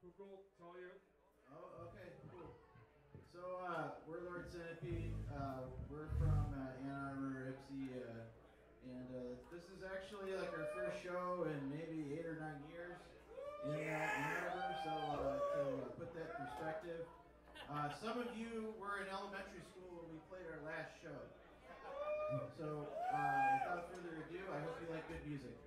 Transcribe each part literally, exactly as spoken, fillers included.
Google tell you? Oh, okay, cool. So, uh, we're Lord Centipede. Uh, we're from uh, Ann Arbor, Ipsy, uh, and uh, this is actually like our first show in maybe eight or nine years in uh, Ann Arbor. So, uh, to uh, put that in perspective, uh, some of you were in elementary school when we played our last show. So, uh, without further ado, I hope you like good music.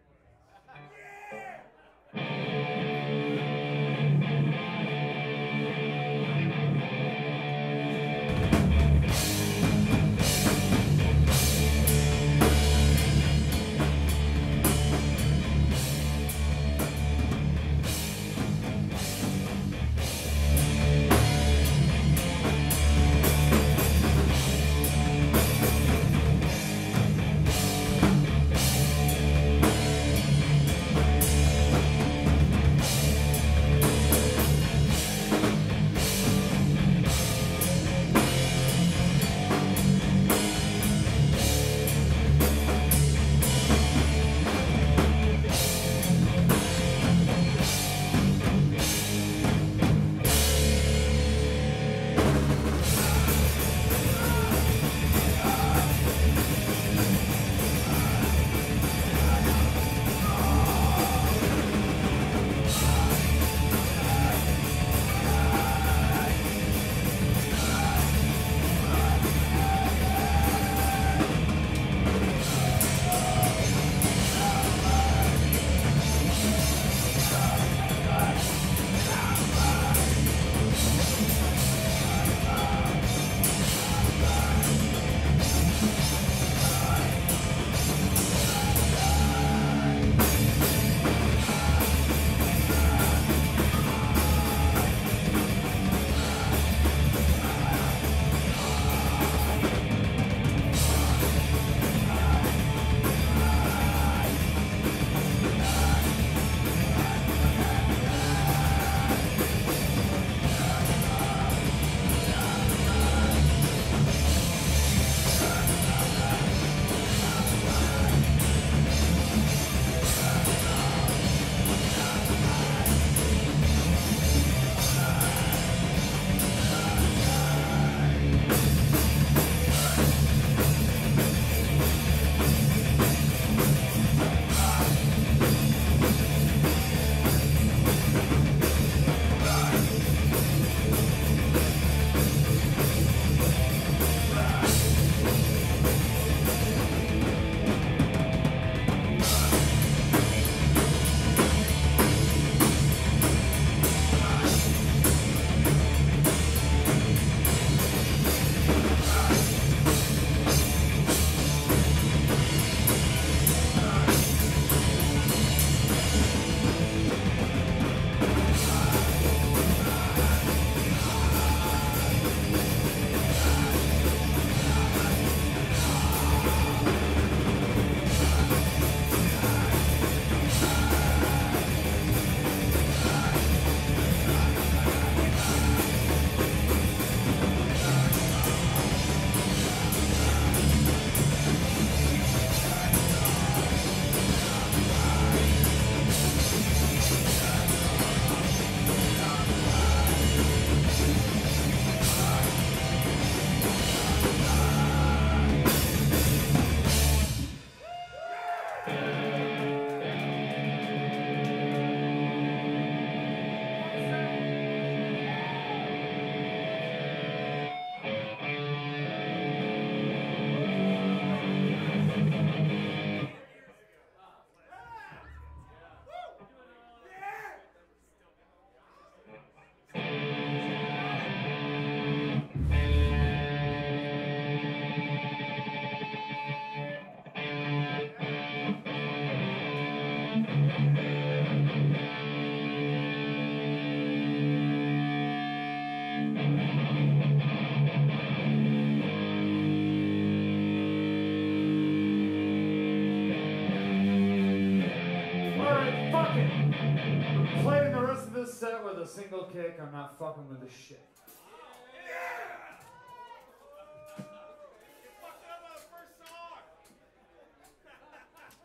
Set with a single kick, I'm not fucking with this shit.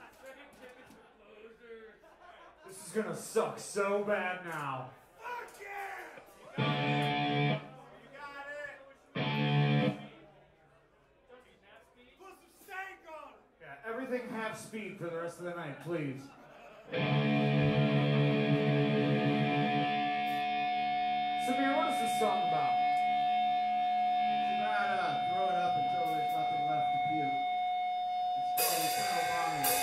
This is gonna suck so bad now. Fuck yeah! speed for the rest of the night, please. Samir, what is this song about? It's about uh, throw it up until there's nothing left to puke. It's called Eternal Vomit.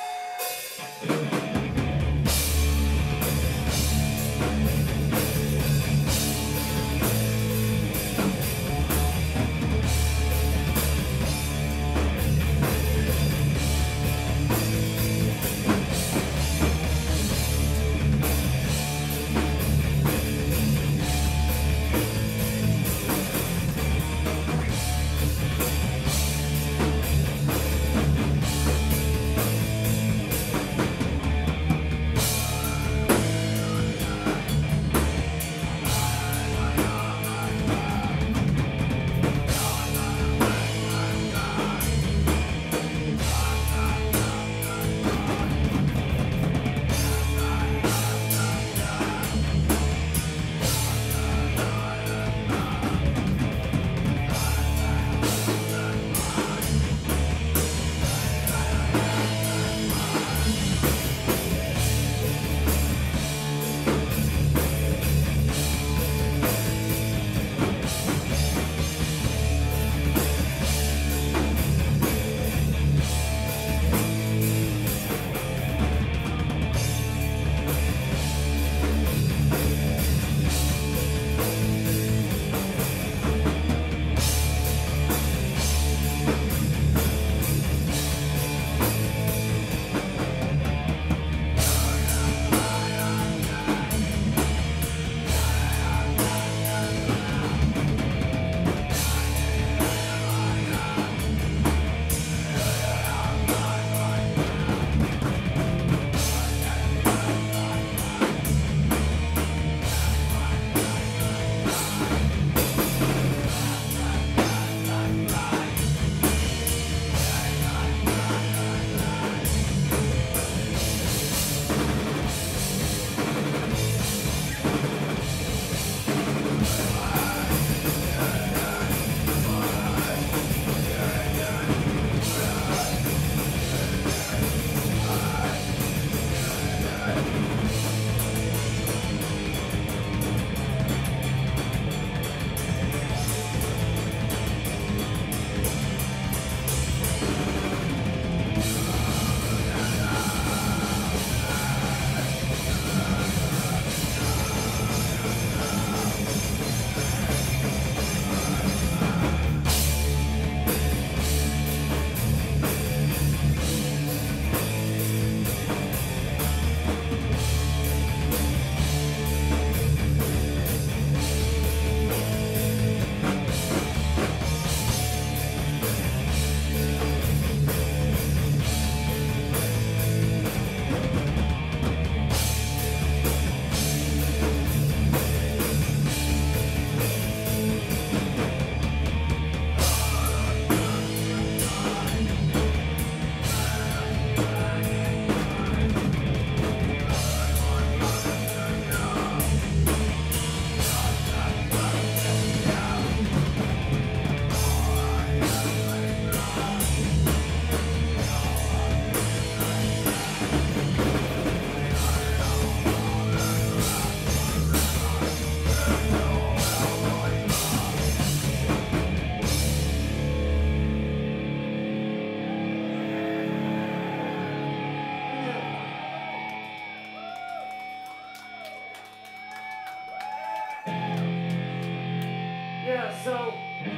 So,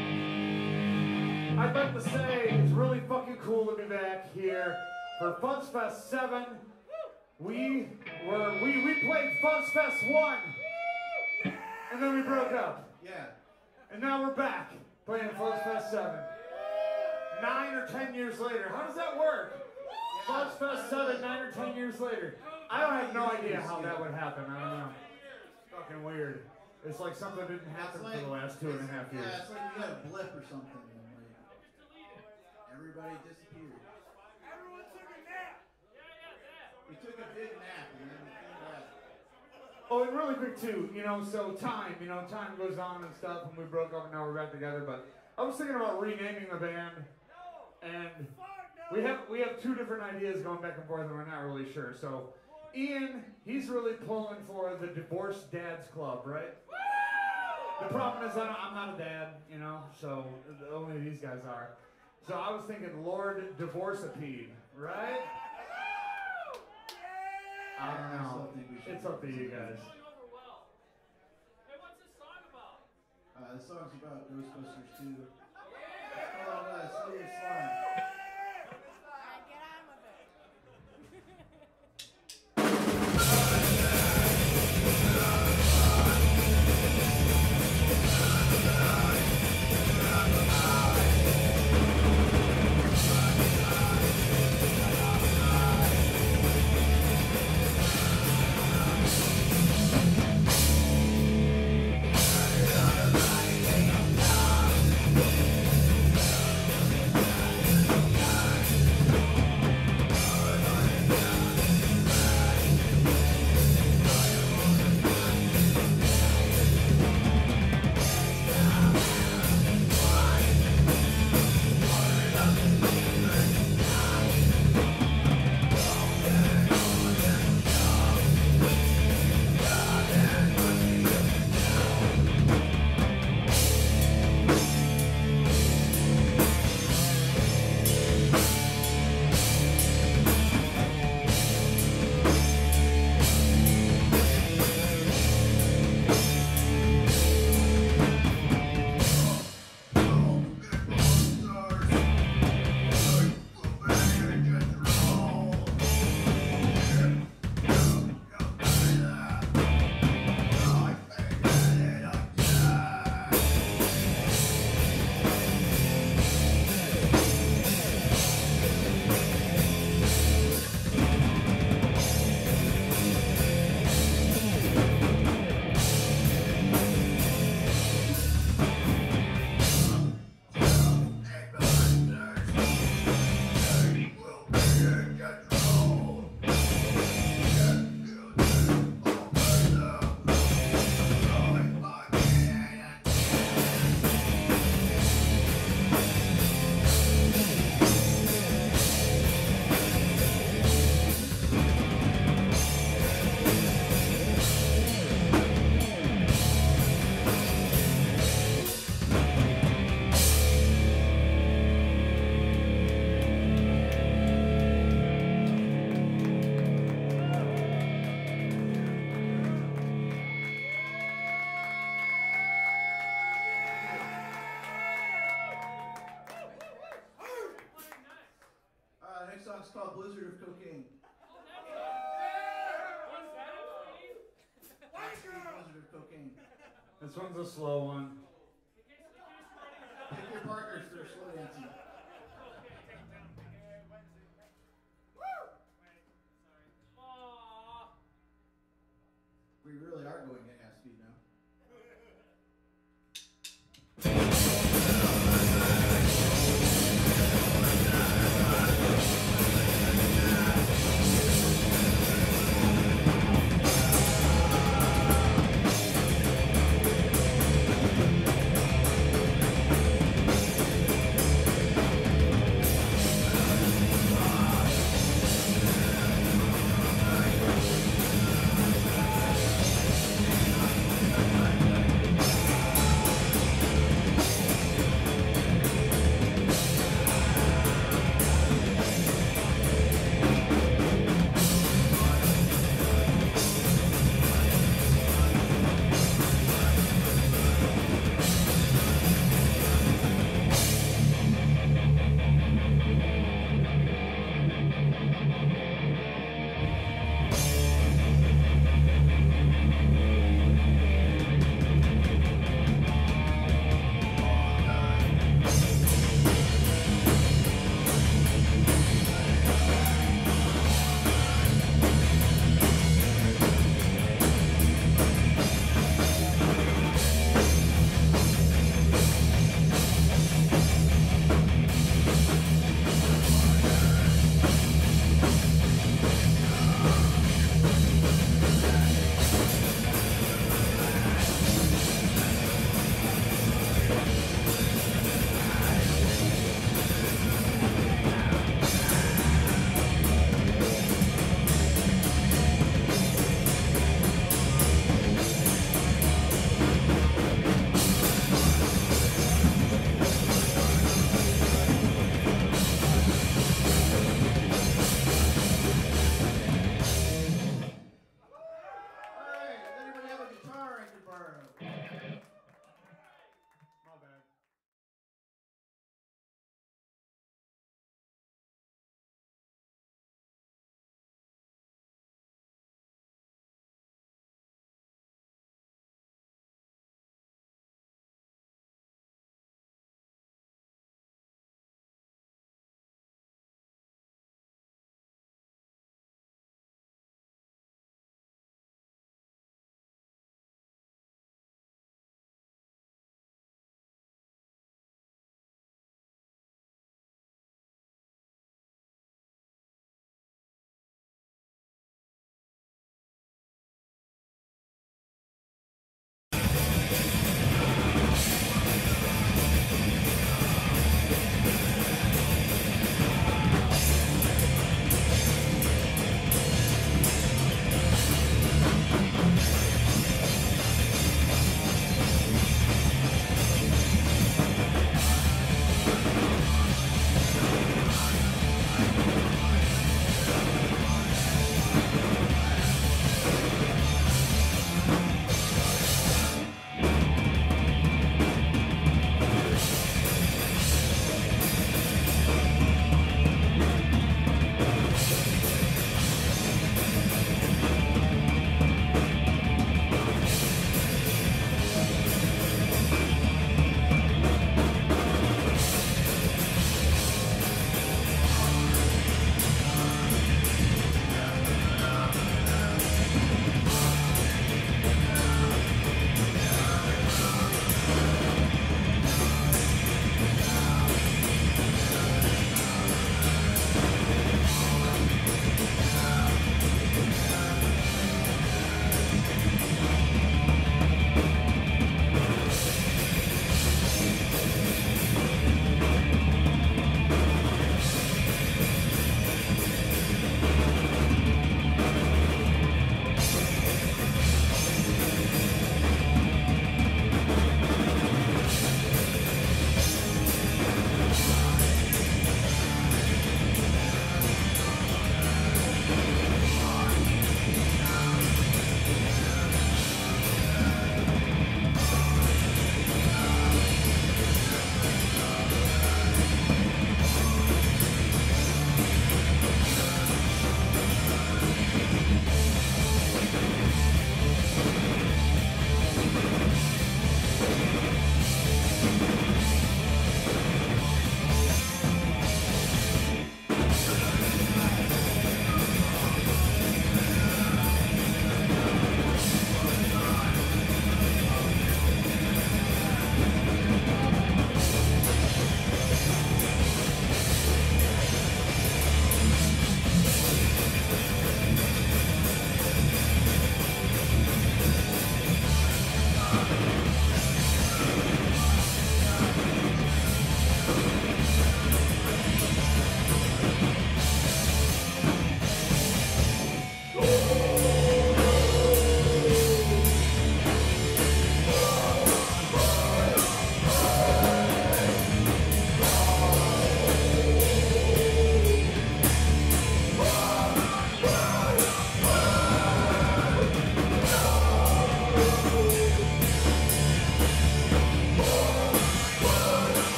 I'd like to say it's really fucking cool to be back here for Fuzzfest seven. We were, we, we played Fuzzfest one, and then we broke up. Yeah. And now we're back playing Fuzzfest seven. Nine or ten years later. How does that work? Yeah. Fuzzfest seven, nine or ten years later. I don't have no idea how that would happen. I don't know. It's fucking weird. It's like something didn't happen like, for the last two and a half years. Yeah, it's like we had a blip or something. And like, everybody disappeared. Everyone took a nap. We took a big nap and then we came back. Oh, and really quick too, you know, so time, you know, time goes on and stuff, and we broke up and now we're back together, but I was thinking about renaming the band, and Fuck no. we have we have two different ideas going back and forth, and we're not really sure. So, Ian, he's really pulling for the Divorced Dads Club, right? The problem is I don't, I'm not a dad, you know, so only these guys are. So I was thinking Lord Divorcepede, right? I don't know. It's up to you guys. Hey, what's this song about? Uh, the song's about Ghostbusters two. It's called uh, Silly Slime. Get on with it. Song's called Blizzard of Cocaine. Blizzard of Cocaine. This one's a slow one. Pick your partners for slow dancing. We really are going at half speed now. We'll be right back.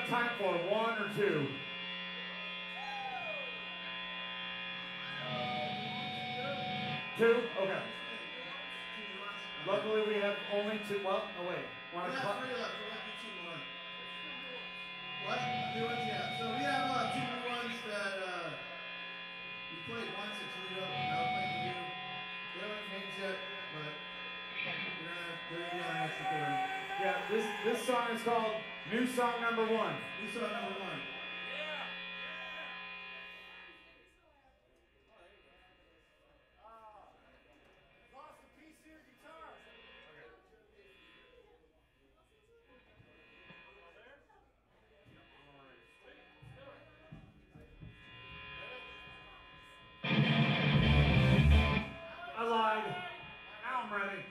have time for? One or two? Two? Okay. Luckily we have only two. Well, oh wait. Want We to have three left, so let's do two more. What? New ones, yeah. So we have uh, two new ones that uh, we played once at Toledo. Now we're playing new. They don't have names yet, but they're gonna, they're gonna be on our next recording. Yeah, this this song is called New Song Number One. New song number one. I lied. Now I'm ready.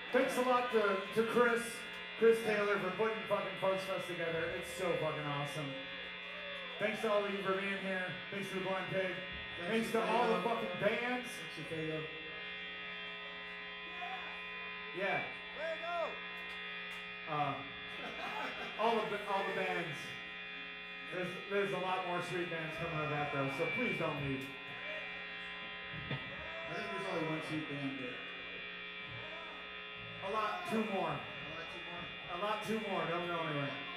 Thanks a lot to, to Chris, Chris Taylor for putting fucking Fuzzfest together. It's so fucking awesome. Thanks to all of you for being here. Thanks to the Blind Pig. Thanks to all the fucking bands. Yeah. Way to go! Uh, all of the all the bands. There's there's a lot more sweet bands coming out of that though, so please don't leave. I think there's only one sweet band, but A lot, two more. I like two more. A lot, two more. Don't go anywhere.